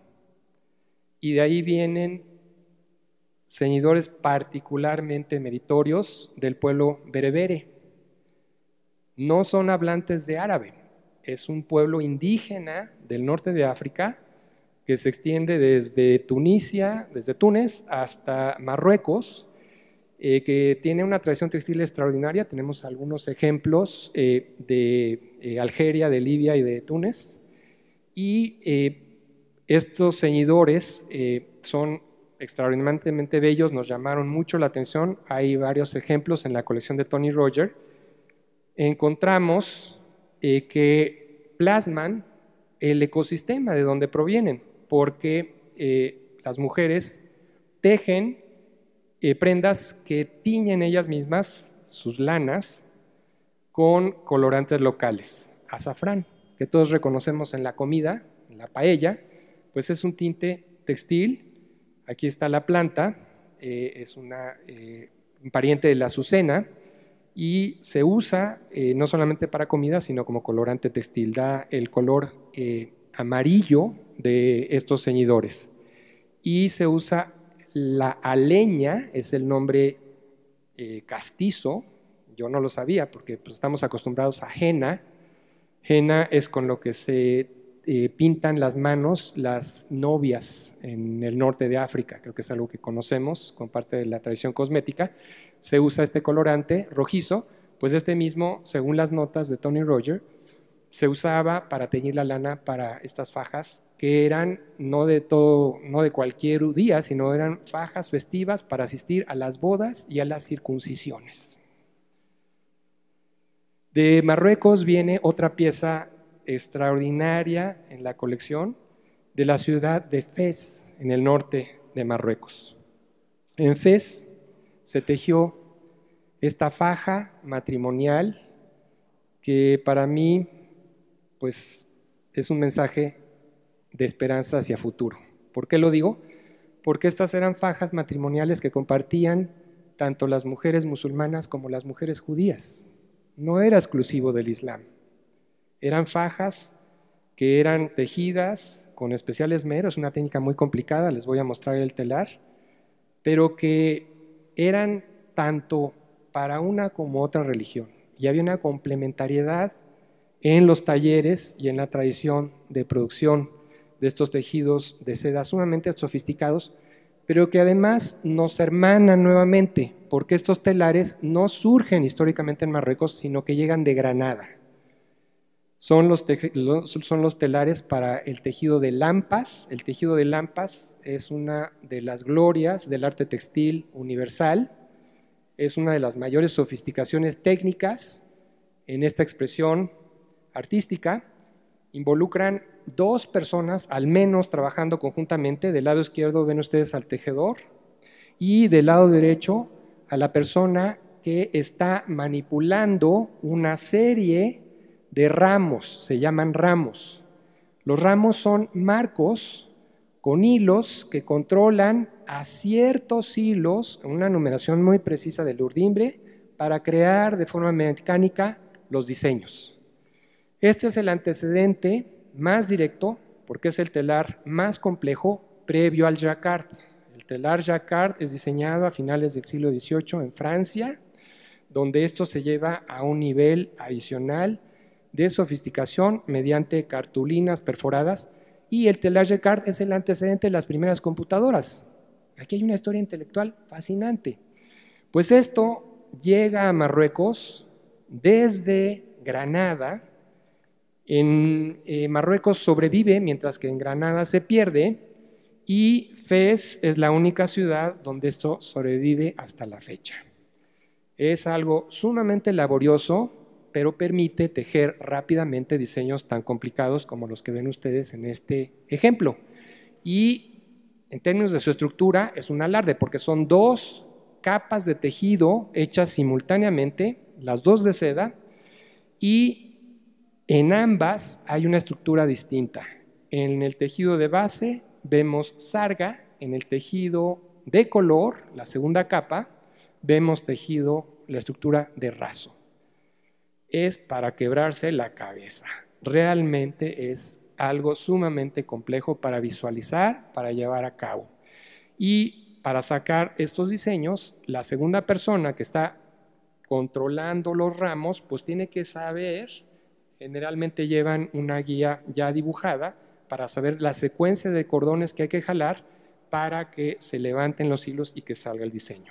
y de ahí vienen ceñidores particularmente meritorios del pueblo berebere. No son hablantes de árabe, es un pueblo indígena del norte de África que se extiende desde Tunisia, desde Túnez hasta Marruecos, eh, que tiene una tradición textil extraordinaria. Tenemos algunos ejemplos eh, de eh, Algeria, de Libia y de Túnez, y eh, estos ceñidores eh, son extraordinariamente bellos, nos llamaron mucho la atención. Hay varios ejemplos en la colección de Tony Roger. Encontramos eh, que plasman el ecosistema de donde provienen, porque eh, las mujeres tejen eh, prendas que tiñen ellas mismas, sus lanas, con colorantes locales. Azafrán, que todos reconocemos en la comida, en la paella, pues es un tinte textil. Aquí está la planta, eh, es una, eh, un pariente de la azucena, y se usa eh, no solamente para comida, sino como colorante textil. Da el color eh, amarillo de estos ceñidores. Y se usa la aleña, es el nombre eh, castizo. Yo no lo sabía porque pues, estamos acostumbrados a henna. Henna es con lo que se eh, pintan las manos las novias en el norte de África. Creo que es algo que conocemos con parte de la tradición cosmética. Se usa este colorante rojizo, pues este mismo, según las notas de Tony Roger, se usaba para teñir la lana para estas fajas que eran no de todo, no de cualquier día, sino eran fajas festivas para asistir a las bodas y a las circuncisiones. De Marruecos viene otra pieza extraordinaria en la colección de la ciudad de Fez, en el norte de Marruecos. En Fez se tejió esta faja matrimonial que para mí pues, es un mensaje de esperanza hacia futuro. ¿Por qué lo digo? Porque estas eran fajas matrimoniales que compartían tanto las mujeres musulmanas como las mujeres judías. No era exclusivo del Islam. Eran fajas que eran tejidas con especial esmero, es una técnica muy complicada, les voy a mostrar el telar, pero que eran tanto para una como otra religión, y había una complementariedad en los talleres y en la tradición de producción de estos tejidos de seda sumamente sofisticados, pero que además nos hermanan nuevamente, porque estos telares no surgen históricamente en Marruecos, sino que llegan de Granada. Son los, son los telares para el tejido de lampas. El tejido de lampas es una de las glorias del arte textil universal, es una de las mayores sofisticaciones técnicas en esta expresión artística. Involucran dos personas al menos trabajando conjuntamente. Del lado izquierdo ven ustedes al tejedor y del lado derecho a la persona que está manipulando una serie de ramos, se llaman ramos. Los ramos son marcos con hilos que controlan a ciertos hilos, una numeración muy precisa del urdimbre, para crear de forma mecánica los diseños. Este es el antecedente más directo, porque es el telar más complejo previo al jacquard. El telar jacquard es diseñado a finales del siglo dieciocho en Francia, donde esto se lleva a un nivel adicional de sofisticación mediante cartulinas perforadas, y el telar jacquard es el antecedente de las primeras computadoras. Aquí hay una historia intelectual fascinante. Pues esto llega a Marruecos desde Granada. En eh, Marruecos sobrevive, mientras que en Granada se pierde, y Fez es la única ciudad donde esto sobrevive hasta la fecha. Es algo sumamente laborioso, pero permite tejer rápidamente diseños tan complicados como los que ven ustedes en este ejemplo. Y en términos de su estructura es un alarde, porque son dos capas de tejido hechas simultáneamente, las dos de seda, y en ambas hay una estructura distinta. En el tejido de base vemos sarga, en el tejido de color, la segunda capa, vemos tejido, la estructura de raso. Es para quebrarse la cabeza. Realmente es algo sumamente complejo para visualizar, para llevar a cabo. Y para sacar estos diseños, la segunda persona que está controlando los ramos, pues tiene que saber, generalmente llevan una guía ya dibujada, para saber la secuencia de cordones que hay que jalar para que se levanten los hilos y que salga el diseño.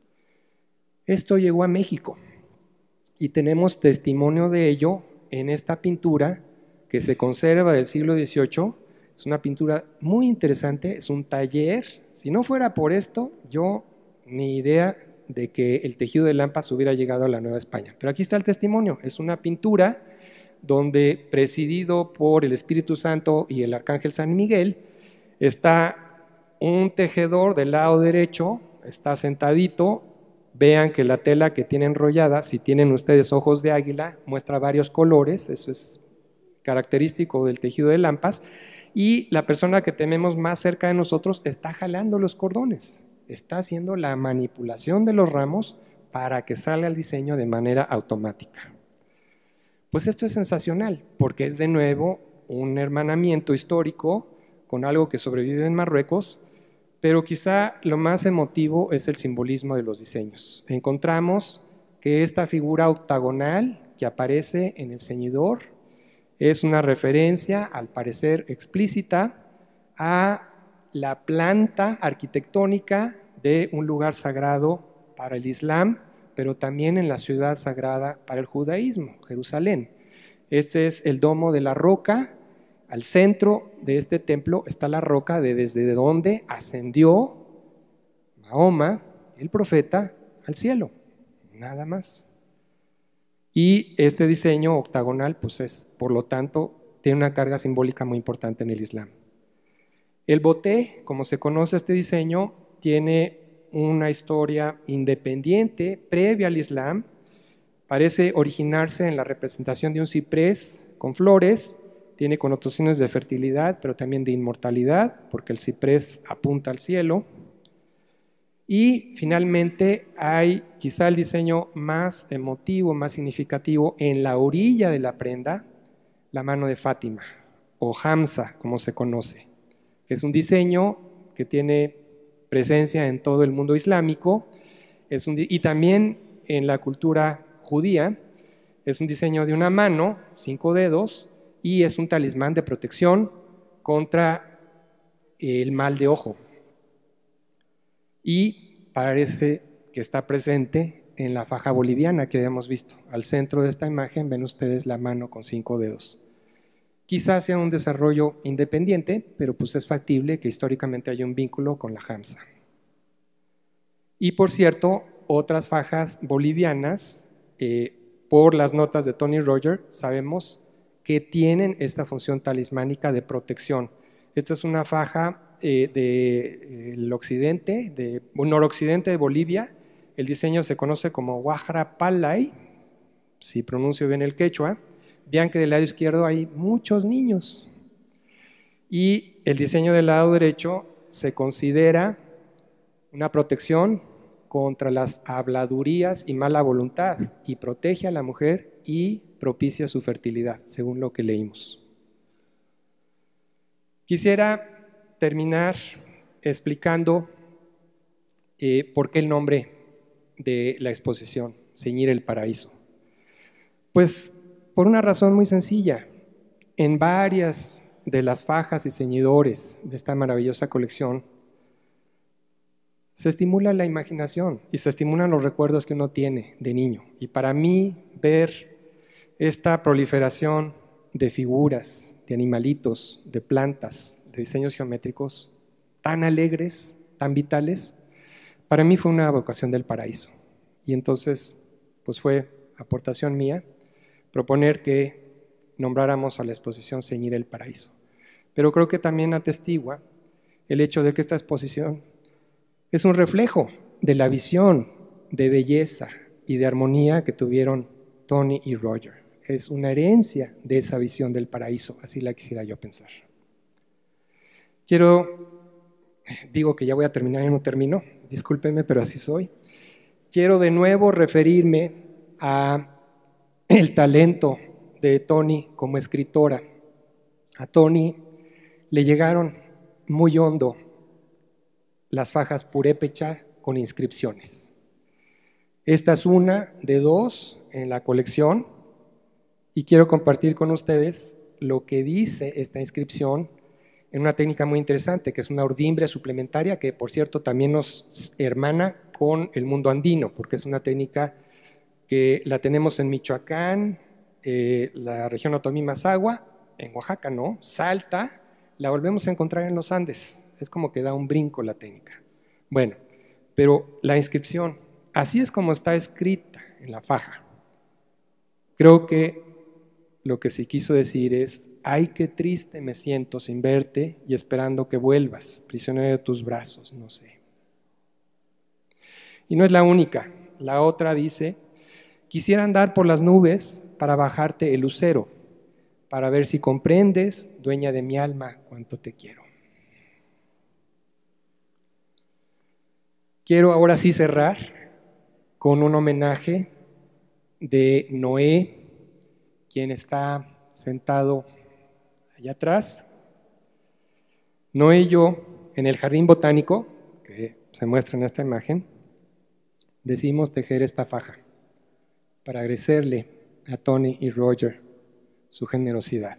Esto llegó a México y tenemos testimonio de ello en esta pintura que se conserva del siglo dieciocho. Es una pintura muy interesante, es un taller. Si no fuera por esto, yo ni idea de que el tejido de lampas hubiera llegado a la Nueva España. Pero aquí está el testimonio, es una pintura donde, presidido por el Espíritu Santo y el Arcángel San Miguel, está un tejedor del lado derecho, está sentadito. Vean que la tela que tiene enrollada, si tienen ustedes ojos de águila, muestra varios colores, eso es característico del tejido de lampas, y la persona que tenemos más cerca de nosotros está jalando los cordones, está haciendo la manipulación de los ramos para que salga el diseño de manera automática. Pues esto es sensacional, porque es de nuevo un hermanamiento histórico con algo que sobrevive en Marruecos, pero quizá lo más emotivo es el simbolismo de los diseños. Encontramos que esta figura octagonal que aparece en el ceñidor es una referencia, al parecer explícita, a la planta arquitectónica de un lugar sagrado para el Islam, pero también en la ciudad sagrada para el judaísmo, Jerusalén. Este es el domo de la roca. Al centro de este templo está la roca de desde donde ascendió Mahoma, el profeta, al cielo, nada más. Y este diseño octagonal, pues es, por lo tanto, tiene una carga simbólica muy importante en el Islam. El boté, como se conoce este diseño, tiene una historia independiente, previa al Islam. Parece originarse en la representación de un ciprés con flores. Tiene connotaciones de fertilidad, pero también de inmortalidad, porque el ciprés apunta al cielo. Y finalmente hay quizá el diseño más emotivo, más significativo, en la orilla de la prenda, la mano de Fátima, o Hamza, como se conoce. Es un diseño que tiene presencia en todo el mundo islámico, es un, y también en la cultura judía. Es un diseño de una mano, cinco dedos, y es un talismán de protección contra el mal de ojo. y parece que está presente en la faja boliviana que habíamos visto. Al centro de esta imagen ven ustedes la mano con cinco dedos. Quizás sea un desarrollo independiente, pero pues es factible que históricamente haya un vínculo con la Hamsa. Y por cierto, otras fajas bolivianas, eh, por las notas de Tony Roger, sabemos que tienen esta función talismánica de protección. Esta es una faja eh, del occidente, de, un noroccidente de Bolivia. El diseño se conoce como Huajrapalay, si pronuncio bien el quechua. Vean que del lado izquierdo hay muchos niños. Y el diseño del lado derecho se considera una protección contra las habladurías y mala voluntad, y protege a la mujer y propicia su fertilidad, según lo que leímos. Quisiera terminar explicando eh, por qué el nombre de la exposición, Ceñir el Paraíso. Pues por una razón muy sencilla. En varias de las fajas y ceñidores de esta maravillosa colección se estimula la imaginación y se estimulan los recuerdos que uno tiene de niño. Y para mí, ver esta proliferación de figuras, de animalitos, de plantas, de diseños geométricos tan alegres, tan vitales, para mí fue una vocación del paraíso. Y entonces, pues fue aportación mía proponer que nombráramos a la exposición Ceñir el Paraíso. Pero creo que también atestigua el hecho de que esta exposición es un reflejo de la visión de belleza y de armonía que tuvieron Tony y Roger. Es una herencia de esa visión del paraíso, así la quisiera yo pensar. Quiero, digo que ya voy a terminar y no termino, discúlpenme, pero así soy. Quiero de nuevo referirme a el talento de Tony como escritora. A Tony le llegaron muy hondo las fajas purépecha con inscripciones. Esta es una de dos en la colección y quiero compartir con ustedes lo que dice esta inscripción en una técnica muy interesante, que es una urdimbre suplementaria que, por cierto, también nos hermana con el mundo andino, porque es una técnica que la tenemos en Michoacán, eh, la región Otomí-Mazahua, en Oaxaca, ¿no? Salta, la volvemos a encontrar en los Andes. Es como que da un brinco la técnica. Bueno, pero la inscripción, así es como está escrita en la faja. Creo que lo que sí quiso decir es: ay, qué triste me siento sin verte y esperando que vuelvas, prisionero de tus brazos, no sé. Y no es la única. La otra dice: quisiera andar por las nubes para bajarte el lucero, para ver si comprendes, dueña de mi alma, cuánto te quiero. Quiero ahora sí cerrar con un homenaje de Noé, quien está sentado allá atrás. Noé y yo, en el jardín botánico, que se muestra en esta imagen, decidimos tejer esta faja para agradecerle a Tony y Roger su generosidad.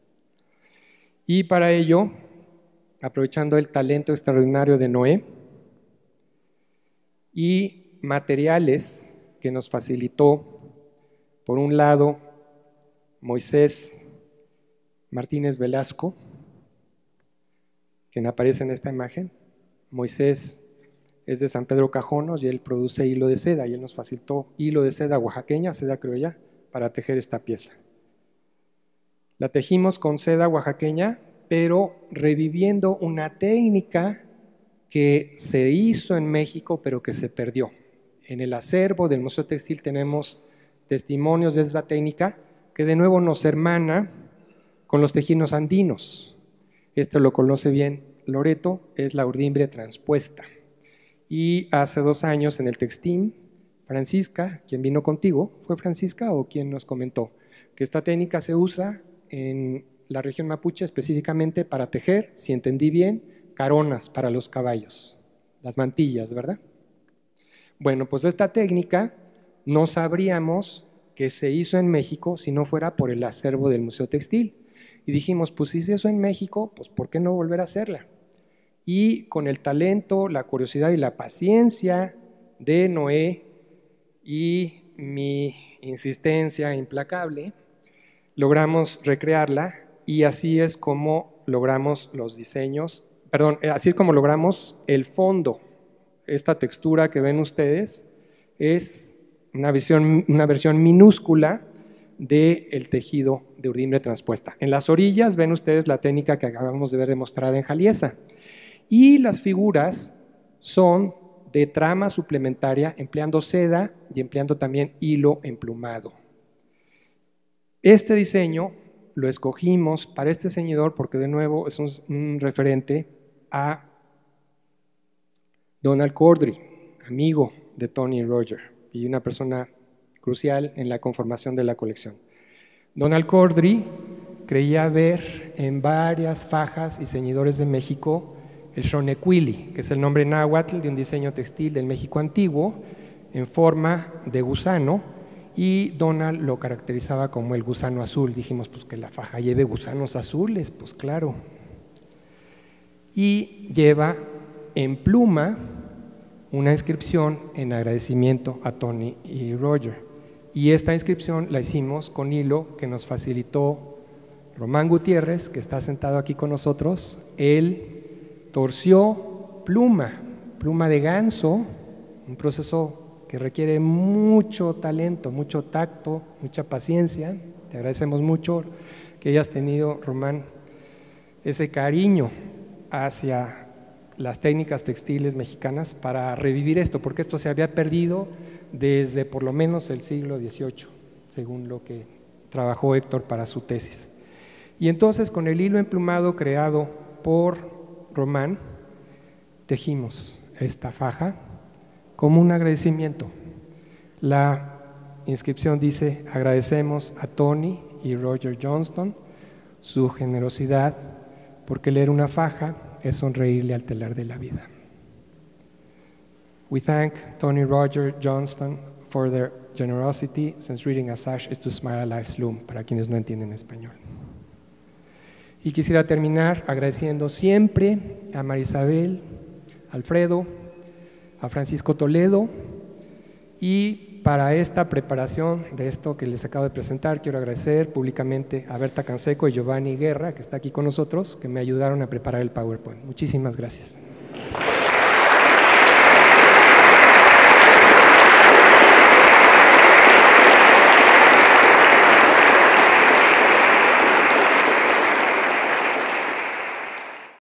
Y para ello, aprovechando el talento extraordinario de Noé y materiales que nos facilitó, por un lado, Moisés Martínez Velasco, quien aparece en esta imagen. Moisés es de San Pedro Cajonos y él produce hilo de seda, y él nos facilitó hilo de seda oaxaqueña, seda criolla, para tejer esta pieza. La tejimos con seda oaxaqueña, pero reviviendo una técnica que se hizo en México, pero que se perdió. En el acervo del Museo Textil tenemos testimonios de esta técnica que de nuevo nos hermana con los tejidos andinos. Esto lo conoce bien Loreto, es la urdimbre transpuesta. Y hace dos años en el Textim, Francisca, quien vino contigo, ¿fue Francisca o quien nos comentó? Que esta técnica se usa en la región mapuche específicamente para tejer, si entendí bien, caronas para los caballos, las mantillas, ¿verdad? Bueno, pues esta técnica no sabríamos que se hizo en México si no fuera por el acervo del Museo Textil. Y dijimos, pues si se hizo en México, pues ¿por qué no volver a hacerla? Y con el talento, la curiosidad y la paciencia de Noé y mi insistencia implacable, logramos recrearla y así es como logramos los diseños, perdón, así es como logramos el fondo. Esta textura que ven ustedes es una versión, una versión minúscula del tejido de urdimbre transpuesta. En las orillas ven ustedes la técnica que acabamos de ver demostrada en Jaliesa. Y las figuras son de trama suplementaria empleando seda y empleando también hilo emplumado. Este diseño lo escogimos para este ceñidor porque de nuevo es un, un referente a Donald Cordry, amigo de Tony y Roger y una persona crucial en la conformación de la colección. Donald Cordry creía ver en varias fajas y ceñidores de México el xonecuili, que es el nombre náhuatl de un diseño textil del México antiguo en forma de gusano, y Donald lo caracterizaba como el gusano azul. Dijimos, pues que la faja lleve gusanos azules, pues claro. Y lleva en pluma una inscripción en agradecimiento a Tony y Roger. Y esta inscripción la hicimos con hilo que nos facilitó Román Gutiérrez, que está sentado aquí con nosotros. Él torció pluma, pluma de ganso, un proceso que requiere mucho talento, mucho tacto, mucha paciencia. Te agradecemos mucho que hayas tenido, Román, ese cariño hacia las técnicas textiles mexicanas para revivir esto, porque esto se había perdido desde por lo menos el siglo dieciocho, según lo que trabajó Héctor para su tesis. Y entonces con el hilo emplumado creado por Román, tejimos esta faja como un agradecimiento. La inscripción dice: agradecemos a Tony y Roger Johnston su generosidad, porque leer una faja es sonreírle al telar de la vida. We thank Tony Roger Johnston for their generosity, since reading a sash is to smile a life's loom, para quienes no entienden español. Y quisiera terminar agradeciendo siempre a Marisabel, Alfredo, a Francisco Toledo, y para esta preparación de esto que les acabo de presentar, quiero agradecer públicamente a Berta Canseco y Giovanni Guerra, que está aquí con nosotros, que me ayudaron a preparar el PowerPoint. Muchísimas gracias.